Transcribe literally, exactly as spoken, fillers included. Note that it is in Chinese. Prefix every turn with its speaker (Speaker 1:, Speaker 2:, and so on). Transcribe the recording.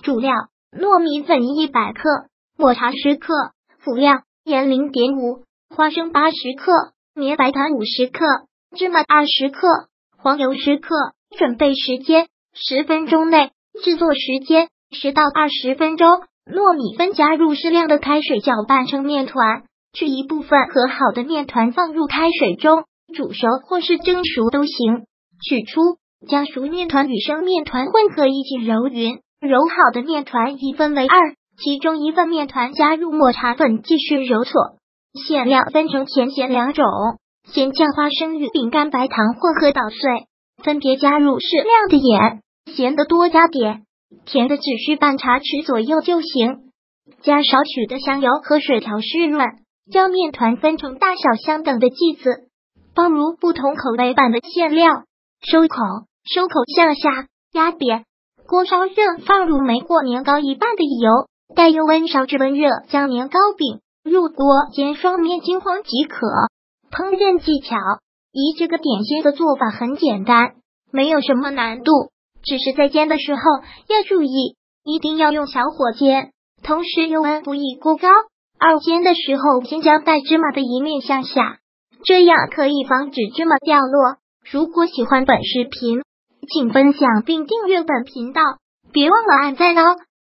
Speaker 1: 主料：糯米粉一百克，抹茶十克，辅料：盐零点五，花生八十克，绵白糖五十克，芝麻二十克，黄油十克。准备时间：十分钟内。制作时间：十到二十分钟。糯米粉加入适量的开水搅拌成面团，取一部分和好的面团放入开水中，煮熟或是蒸熟都行。取出，将熟面团与生面团混合一起揉匀，揉好的面团一分为二，其中一份面团加入抹茶粉继续揉搓。馅料分成甜咸两种，先将花生与饼干白糖混合捣碎，分别加入适量的盐，咸的多加点，甜的只需半茶匙左右就行。加少许的香油和水调湿润，将面团分成大小相等的剂子，包入不同口味版的馅料，收口，收口向下压扁，锅烧热，放入没过年糕一半的油，待油温烧至温热，将年糕饼入锅煎双面金黄即可。烹饪技巧：一这个点心的做法很简单，没有什么难度，只是在煎的时候要注意，一定要用小火煎，同时油温不宜过高。二煎的时候先将带芝麻的一面向下，这样可以防止芝麻掉落。如果喜欢本视频，请分享并订阅本频道，别忘了按赞哦。